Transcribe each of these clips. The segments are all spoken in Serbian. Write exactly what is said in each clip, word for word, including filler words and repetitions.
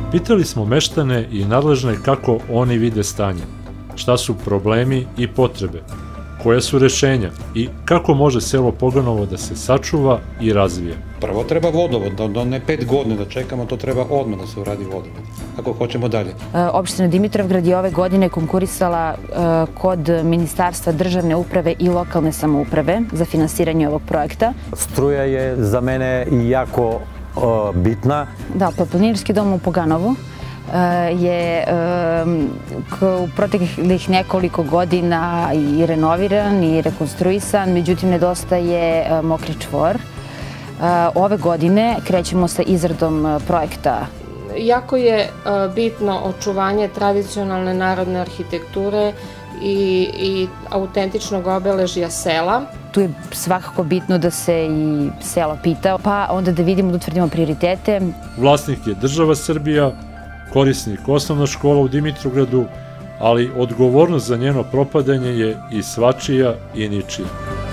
Pitali smo meštane i nadležne kako oni vide stanje, šta su problemi i potrebe, koja su rešenja i kako može selo Poganovo da se sačuva i razvije. Prvo treba vodovod, da ne pet godine da čekamo, to treba odmah da se uradi vodovod, ako hoćemo dalje. Opština Dimitrovgrad je ove godine konkurisala kod Ministarstva državne uprave i lokalne samouprave za finansiranje ovog projekta. Struja je za mene jako bitna. Da, Planinarski dom u Poganovu je u proteklih nekoliko godina i renoviran i rekonstruisan, međutim nedostaje mokri čvor. Ove godine krećemo sa izradom projekta. Jako je bitno očuvanje tradicionalne narodne arhitekture i autentičnog obeležja sela. Tu je svakako bitno da se i selo pita, pa onda da vidimo, da utvrdimo prioritete. Vlasnik je država Srbija, korisnik osnovna škola u Dimitrovgradu, ali odgovornost za njeno propadanje je i svačija i ničija.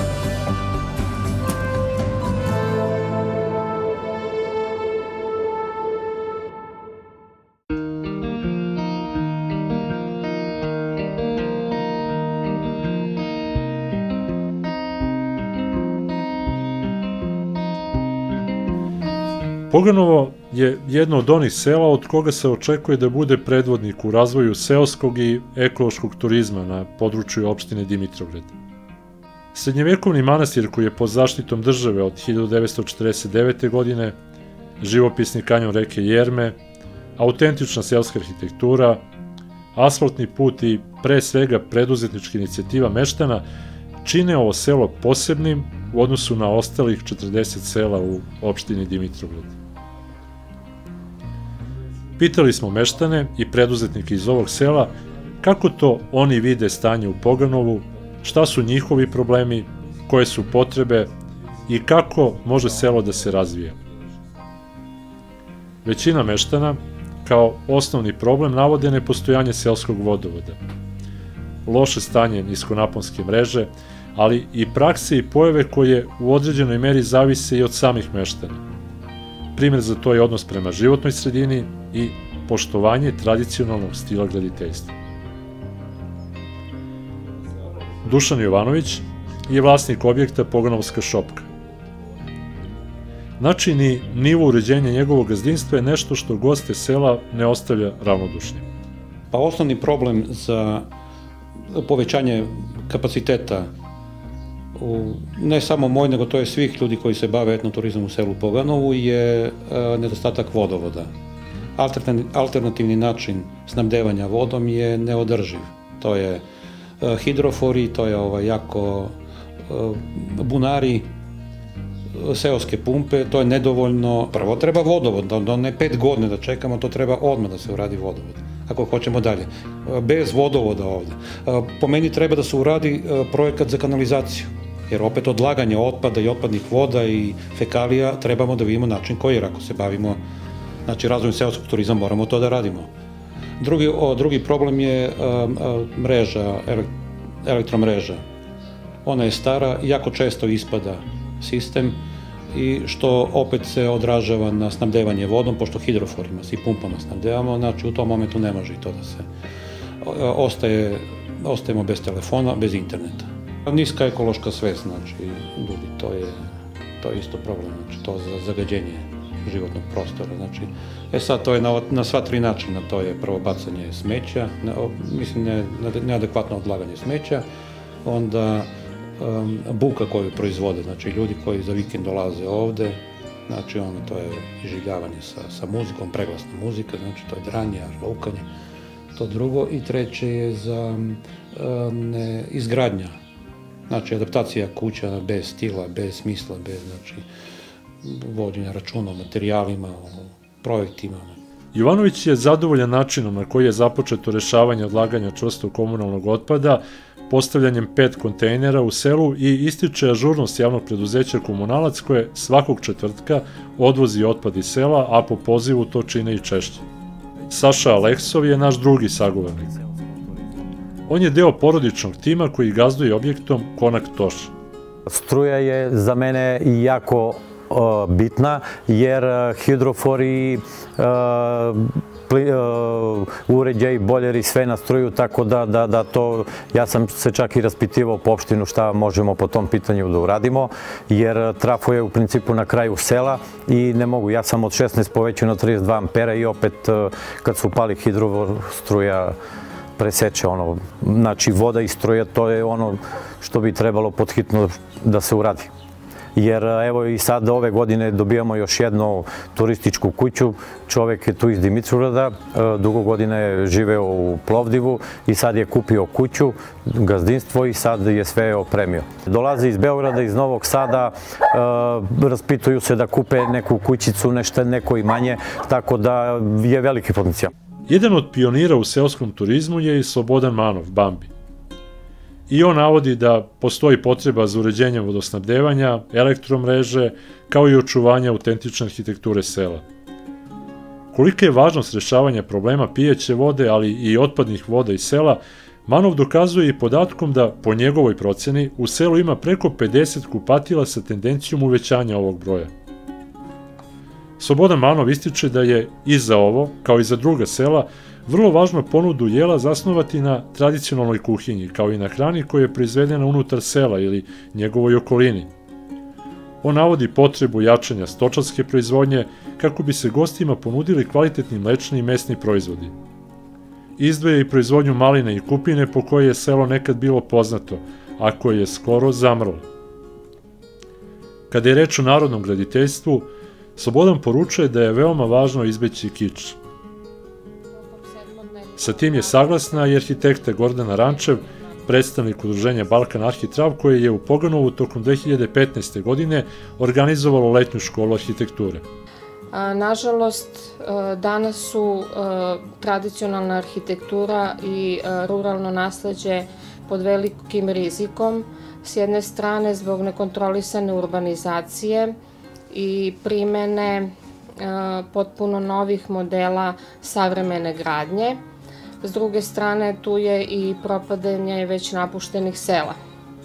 Poganovo je jedno od onih sela od koga se očekuje da bude predvodnik u razvoju seoskog i ekološkog turizma na području opštine Dimitrovgrad. Srednjevekovni manastir koji je pod zaštitom države od hiljadu devetsto četrdeset devete. godine, živopisni kanjon reke Jerme, autentična seoska arhitektura, asfaltni put i pre svega preduzetnička inicijativa meštana čine ovo selo posebnim u odnosu na ostalih četrdeset sela u opštini Dimitrovgrad. Pitali smo meštane i preduzetnike iz ovog sela kako to oni vide stanje u Poganovu, šta su njihovi problemi, koje su potrebe i kako može selo da se razvije. Većina meštana kao osnovni problem navode nepostojanje seoskog vodovoda, loše stanje niskonaponske mreže, ali i prakse i pojave koje u određenoj meri zavise i od samih meštana. Primer za to je odnos prema životnoj sredini i poštovanje tradicionalnog stila graditeljstva. Dušan Jovanović je vlasnik objekta Poganovska šopka. Način i nivo uređenja njegovog gazdinstva je nešto što goste sela ne ostavlja ravnodušnim. Pa osnovni problem za povećanje kapaciteta, ne samo moj, nego to je svih ljudi koji se bave etnoturizmom u selu Poganovu, je nedostatak vodovoda. Alternativni način snabdevanja vodom je neodrživ. To je hidrofori, to je jako bunari, seoske pumpe, to je nedovoljno. Prvo treba vodovod, da ne pet godine da čekamo, to treba odmah da se uradi vodovod, ako hoćemo dalje. Bez vodovoda ovde. Po meni treba da se uradi projekat za kanalizaciju, jer opet odlaganje otpada i otpadnih voda i fekalija trebamo da vidimo način koji, jer ako se bavimo znači razvojem seoskog turizma, moramo to da radimo. Drugi problem je mreža, elektromreža. Ona je stara, jako često ispada sistem i što opet se odražava na snabdevanje vodom, pošto hidroforima i pumpama snabdevamo, znači u tom momentu ne može i to da se ostajemo bez telefona, bez interneta. Niska ekološka svest, znači ljudi, to je isto problem, znači to za zagađenje životnog prostora, znači, e sad to je na sva tri načina, to je prvo bacanje smeća, mislim neadekvatno odlaganje smeća, onda buka koju proizvode, znači ljudi koji za vikend dolaze ovde, znači ono to je iživljavanje sa muzikom, preglasna muzika, znači to je dranje, arlaukanje, to drugo, i treće je za izgradnja, znači adaptacija kuća bez stila, bez smisla, bez znači vođenja računa o materijalima, o projektima. Jovanović je zadovoljan načinom na koji je započeto rešavanje odlaganja čvrstog komunalnog otpada, postavljanjem pet kontejnera u selu, i ističe ažurnost javnog preduzeća Komunalac koje svakog četvrtka odvozi otpad iz sela, a po pozivu to čine i češće. Saša Aleksov je naš drugi sagovornik. On je deo porodičnog tima koji gazduje objektom Konak Toš. Struja je za mene jako bitna, jer hidrofori, uređaj, boljeri, sve na struju, tako da to, ja sam se čak i raspitivao po opštinu šta možemo po tom pitanju da uradimo, jer trafo je u principu na kraju sela i ne mogu, ja sam od šesnaest povećao na trideset dva ampera i opet kad su pali hidrofor, struja preseče ono, znači voda i struja, to je ono što bi trebalo podhitno da se uradi. Jer evo i sad ove godine dobijamo još jednu turističku kuću, čovek je tu iz Dimitrovgrada, dugo godine je živeo u Plovdivu i sad je kupio kuću, gazdinstvo i sad je sve opremio. Dolaze iz Beograda, iz Novog Sada, raspituju se da kupe neku kućicu, nešto neko imanje, tako da je veliki potencijal. Jedan od pionira u seoskom turizmu je i Slobodan Manov, Bambi. I on navodi da postoji potreba za uređenjem vodosnabdevanja, elektromreže, kao i očuvanja autentične arhitekture sela. Kolika je važnost rešavanja problema pijeće vode, ali i otpadnih voda iz sela, Manov dokazuje i podatkom da, po njegovoj proceni, u selu ima preko pedeset kupatila sa tendencijom uvećanja ovog broja. Slobodan Manov ističe da je i za ovo, kao i za druga sela, vrlo važno ponudu jela zasnovati na tradicionalnoj kuhinji, kao i na hrani koja je proizvedena unutar sela ili njegovoj okolini. On navodi potrebu jačanja stočarske proizvodnje kako bi se gostima ponudili kvalitetni mlečni i mesni proizvodi. Izdvaja i proizvodnju maline i kupine po kojoj je selo nekad bilo poznato, a koje je skoro zamrlo. Kada je reč o narodnom graditeljstvu, Slobodan poručuje da je veoma važno izbeći kič. Sa tim je saglasna i arhitekta Gordana Rančev, predstavnik udruženja Balkan Arhitrav, koje je u Poganovu tokom dve hiljade petnaeste. godine organizovalo letnju školu arhitekture. Nažalost, danas su tradicionalna arhitektura i ruralno nasleđe pod velikim rizikom. S jedne strane zbog nekontrolisane urbanizacije i primene potpuno novih modela savremene gradnje. S druge strane, tu je i propadanje već napuštenih sela.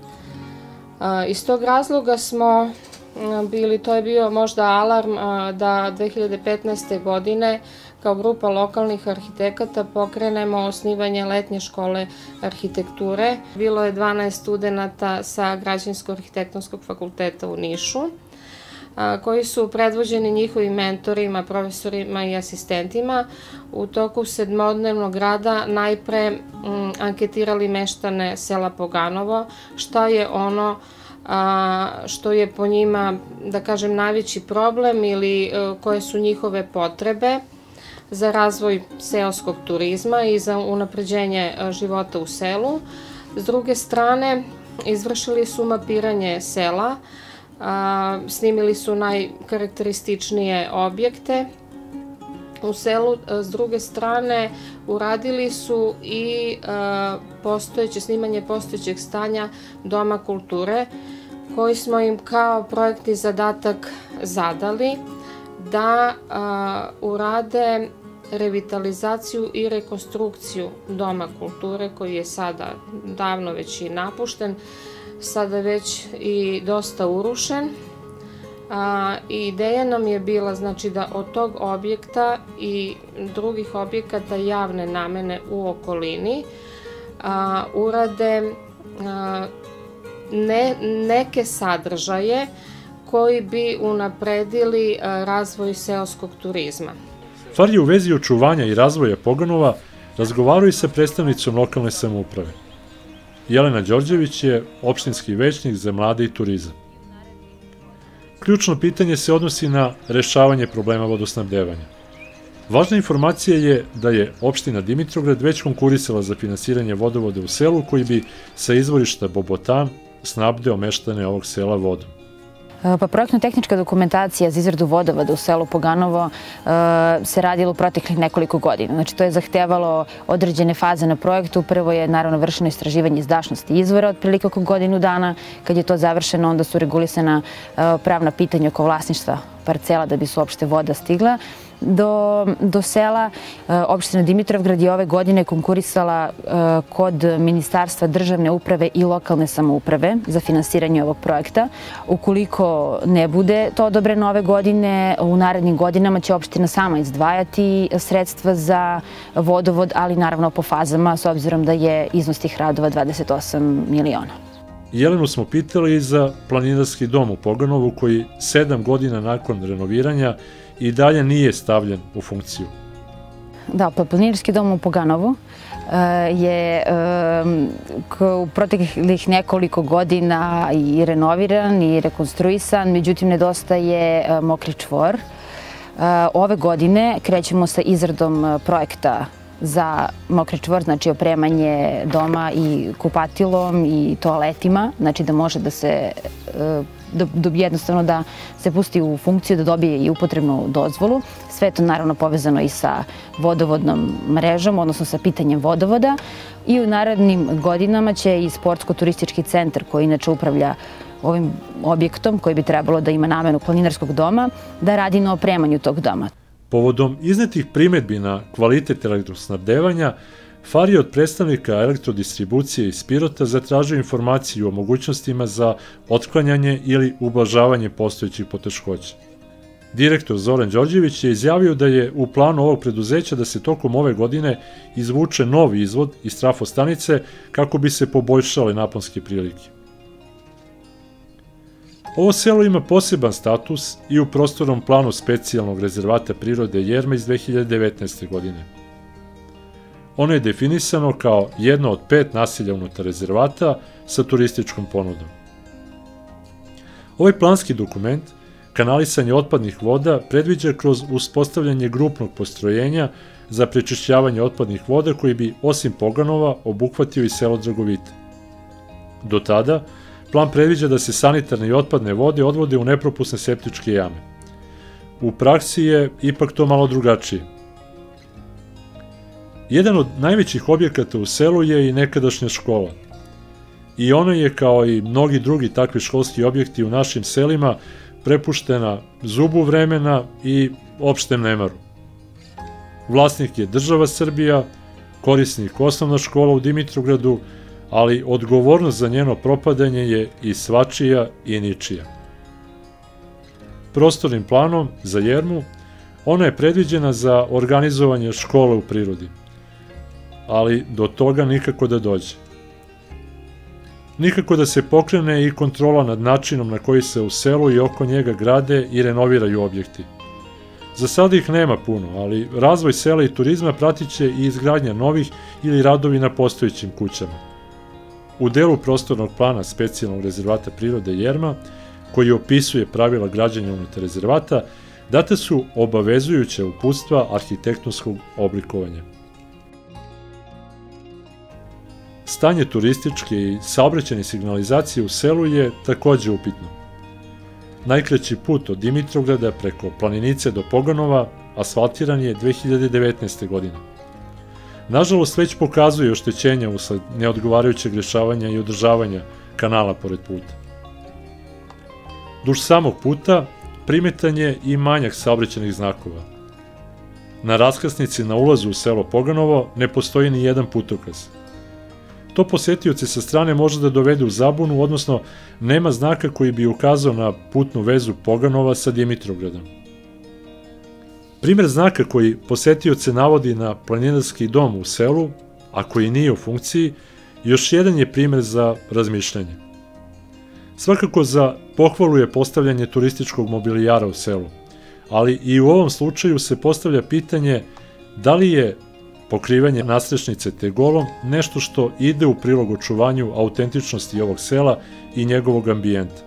Iz tog razloga smo bili, to je bio možda alarm da dve hiljade petnaeste. godine kao grupa lokalnih arhitekata pokrenemo osnivanje letnje škole arhitekture. Bilo je dvanaest studenata sa Građevinsko-arhitektonskog fakulteta u Nišu, koji su predvođeni njihovim mentorima, profesorima i asistentima. U toku sedmodnevnog rada najpre anketirali meštane sela Poganovo, šta je ono što je po njima, da kažem, najveći problem ili koje su njihove potrebe za razvoj seoskog turizma i za unapređenje života u selu. S druge strane, izvršili su mapiranje sela, snimili su najkarakterističnije objekte u selu. S druge strane, uradili su i postojeće, snimanje postojećeg stanja Doma kulture, koji smo im kao projektni zadatak zadali da urade revitalizaciju i rekonstrukciju Doma kulture, koji je sada davno već i napušten, sada već i dosta urušen. Ideja nam je bila da od tog objekta i drugih objekata javne namene u okolini urade neke sadržaje koji bi unapredili razvoj seoskog turizma. Stvar je u vezi očuvanja i razvoja Poganova razgovaraju sa predstavnicom lokalne samouprave. Jelena Đorđević je opštinski većnik za mlade i turizam. Ključno pitanje se odnosi na rešavanje problema vodosnabdevanja. Važna informacija je da je opština Dimitrovgrad već konkurisala za finansiranje vodovoda u selu koji bi sa izvorišta Bobotan snabdeo meštane ovog sela vodom. Pa projektno-tehnička dokumentacija za izradu vodovoda u selu Poganovo se radila u proteklih nekoliko godina. Znači, to je zahtevalo određene faze na projektu. Prvo je naravno vršeno istraživanje izdašnosti izvora otprilike oko godinu dana. Kad je to završeno, onda su regulisana pravna pitanja oko vlasništva parcela da bi se uopšte voda stigla do, do sela. Opština Dimitrovgrad je ove godine konkurisala kod Ministarstva državne uprave i lokalne samouprave za finansiranje ovog projekta. Ukoliko ne bude to odobreno ove godine, u narednim godinama će opština sama izdvajati sredstva za vodovod, ali naravno po fazama, s obzirom da je iznos tih radova dvadeset osam miliona. Jelenu smo pitali i za planinarski dom u Poganovu koji sedam godina nakon renoviranja i dalje nije stavljen u funkciju. Da, planinarski dom u Poganovu je u proteklih nekoliko godina i renoviran i rekonstruisan, međutim nedostaje mokri čvor. Ove godine krećemo sa izradom projekta za mokri čvor, znači opremanje doma i kupatilom i toaletima, znači da može da se jednostavno da se pusti u funkciju, da dobije i upotrebnu dozvolu. Sve to naravno povezano i sa vodovodnom mrežom, odnosno sa pitanjem vodovoda. I u narednim godinama će i Sportsko-turistički centar, koji inače upravlja ovim objektom, koji bi trebalo da ima namenu planinarskog doma, da radi na opremanju tog doma. Povodom iznetih primetbi na kvalitet elektrosnabdevanja, Far je od predstavnika elektrodistribucije iz Pirota zatražio informaciju o mogućnostima za otklanjanje ili ublažavanje postojećih poteškoća. Direktor Zoran Đorđević je izjavio da je u planu ovog preduzeća da se tokom ove godine izvuče novi izvod iz trafostanice kako bi se poboljšale naponske prilike. Ovo selo ima poseban status i u prostornom planu specijalnog rezervata prirode Jerma iz dve hiljade devetnaeste. godine. Ono je definisano kao jedno od pet naselja unutar rezervata sa turističkom ponudom. Ovaj planski dokument, kanalisanje otpadnih voda, predviđa kroz uspostavljanje grupnog postrojenja za prečišćavanje otpadnih voda koji bi, osim Poganova, obuhvatio i selo Dragovita. Do tada, plan predviđa da se sanitarne i otpadne vode odvode u nepropusne septičke jame. U praksi je ipak to malo drugačije. Jedan od najvećih objekata u selu je i nekadašnja škola. I ona je, kao i mnogi drugi takvi školski objekti u našim selima, prepuštena zubu vremena i opštem nemaru. Vlasnik je država Srbija, korisnik osnovna škola u Dimitrovgradu, ali odgovornost za njeno propadanje je i svačija i ničija. Prostornim planom za Jermu ona je predviđena za organizovanje škole u prirodi, ali do toga nikako da dođe. Nikako da se pokrene i kontrola nad načinom na koji se u selu i oko njega grade i renoviraju objekti. Za sada ih nema puno, ali razvoj sela i turizma pratit će i izgradnja novih ili radovi na postojećim kućama. U delu prostornog plana specijalnog rezervata prirode Jerma, koji opisuje pravila građenja unutar rezervata, date su obavezujuća uputstva arhitektonskog oblikovanja. Stanje turističke i saobraćajne signalizacije u selu je takođe upitno. Najkraći put od Dimitrovgrada preko Planinice do Poganova asfaltiran je dve hiljade devetnaeste. godine. Nažalost, već pokazuje oštećenja usled neodgovarajućeg rešavanja i održavanja kanala pored puta. Duž samog puta primetan je i manjak saobraćajnih znakova. Na raskrsnici na ulazu u selo Poganovo ne postoji ni jedan putokaz. To posetioce sa strane može da dovede u zabunu, odnosno nema znaka koji bi ukazao na putnu vezu Poganova sa Dimitrovgradom. Primer znaka koji posetioce navodi na planinarski dom u selu, a koji nije u funkciji, još jedan je primer za razmišljanje. Svakako za pohvalu je postavljanje turističkog mobilijara u selu, ali i u ovom slučaju se postavlja pitanje da li je pokrivanje nastrešnice tegolom nešto što ide u prilog očuvanju autentičnosti ovog sela i njegovog ambijenta.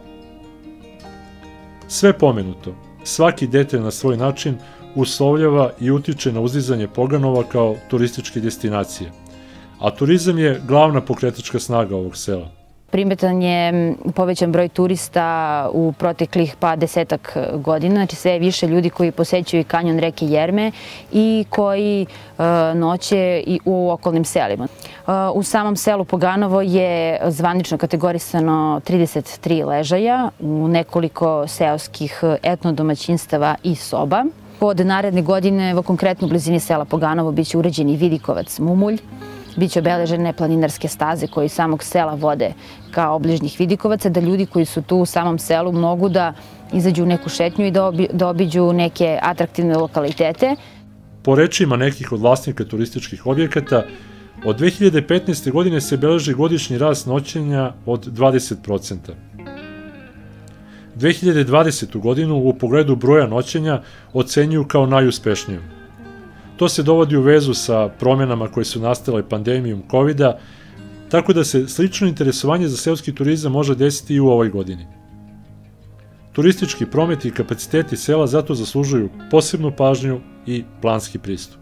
Sve pomenuto, svaki detalj na svoj način uslovljava i utiče na uzdizanje Poganova kao turističke destinacije, a turizam je glavna pokretačka snaga ovog sela. Primetan je povećan broj turista u proteklih pa desetak godina, znači sve je više ljudi koji posećuju kanjon reke Jerme i koji noće i u okolnim selima. U samom selu Poganovo je zvanično kategorisano trideset tri ležaja u nekoliko seoskih etnodomaćinstava i soba. Od naredne godine, evo konkretno u blizini sela Poganovo, biće urađen i Vidikovac Mumulj, biće obeležene planinarske staze koje iz samog sela vode ka obližnjih Vidikovaca, da ljudi koji su tu u samom selu mogu da izađu u neku šetnju i da obiđu neke atraktivne lokalitete. Po rečima nekih od vlasnika turističkih objekata, od dve hiljade petnaeste. godine se beleži godišnji rast noćenja od dvadeset procenta. dve hiljade dvadesetu. godinu u pogledu broja noćenja ocenjuju kao najuspešniju. To se dovodi u vezu sa promjenama koje su nastale pandemijom kovida, tako da se slično interesovanje za seoski turizam može desiti i u ovoj godini. Turistički promet i kapaciteti sela zato zaslužuju posebnu pažnju i planski pristup.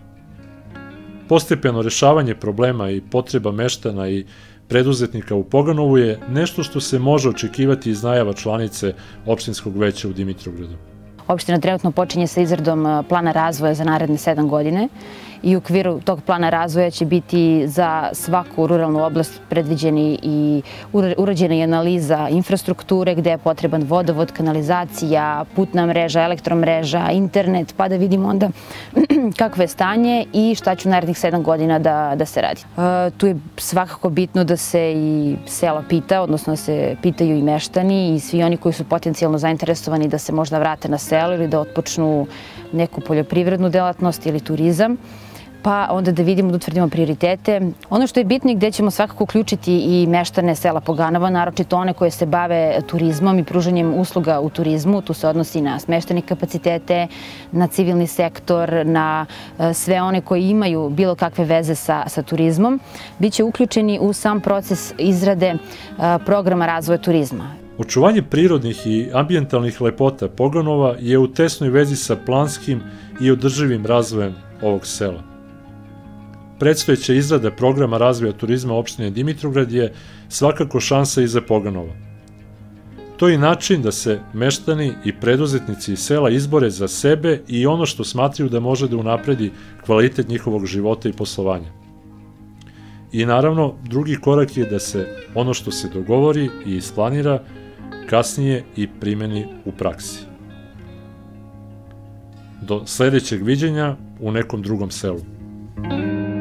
Postepeno rešavanje problema i potreba meštana i preduzetnika u Poganovu je nešto što se može očekivati iz najava članice opštinskog veća u Dimitrovgradu. Opština trenutno počinje sa izradom plana razvoja za naredne sedam godine i u okviru tog plana razvoja će biti za svaku ruralnu oblast predviđeni i urađena i analiza infrastrukture gde je potreban vodovod, kanalizacija, putna mreža, elektromreža, internet, pa da vidimo onda kakvo je stanje i šta će u narednih sedam godina da, da se radi. E, tu je svakako bitno da se i selo pita, odnosno da se pitaju i meštani i svi oni koji su potencijalno zainteresovani da se možda vrate na selo ili da otpočnu neku poljoprivrednu delatnost ili turizam, pa onda da vidimo, da utvrdimo prioritete. Ono što je bitno i gde ćemo svakako uključiti i meštane sela Poganova, naročito one koje se bave turizmom i pružanjem usluga u turizmu, tu se odnosi na smeštene kapacitete, na civilni sektor, na sve one koji imaju bilo kakve veze sa, sa turizmom, bit će uključeni u sam proces izrade programa razvoja turizma. Očuvanje prirodnih i ambijentalnih lepota Poganova je u tesnoj vezi sa planskim i održivim razvojem ovog sela. Predstojeća izrada programa razvoja turizma opštine Dimitrovgrad je svakako šansa i za Poganova. To je način da se meštani i preduzetnici iz sela izbore za sebe i ono što smatraju da može da unapredi kvalitet njihovog života i poslovanja. I naravno, drugi korak je da se ono što se dogovori i isplanira kasnije i primeni u praksi. Do sledećeg viđenja u nekom drugom selu.